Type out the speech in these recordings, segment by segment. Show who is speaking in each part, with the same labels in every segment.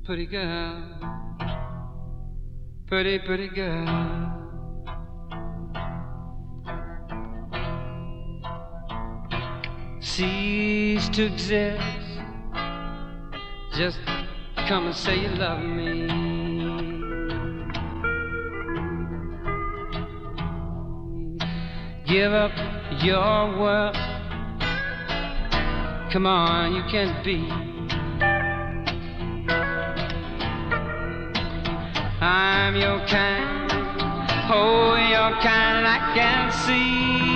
Speaker 1: pretty girl, pretty, pretty girl. Cease to exist. Just come and say you love me. Give up your world. Come on, you can't be. I'm your kind, oh, your kind, I can see.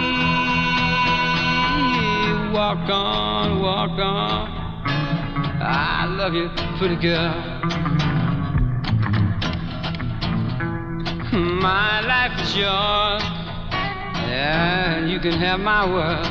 Speaker 1: Walk on, walk on. I love you, pretty girl. My life is yours, yeah, you can have my world.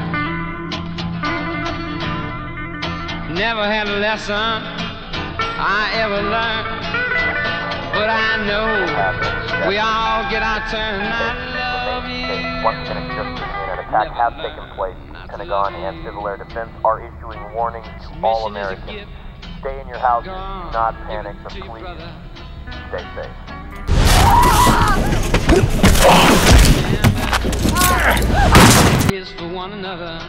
Speaker 1: Never had a lesson I ever learned, but I know we all get our turn. I love you.
Speaker 2: Once again, it's just an attack has taken place. Pentagon and Civil Air Defense are issuing warnings to all Americans. Stay in your houses, do not panic, but please stay safe.
Speaker 1: Is for one another.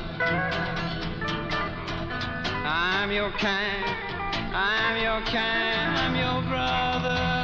Speaker 1: I'm your kind, I'm your kind, I'm your brother.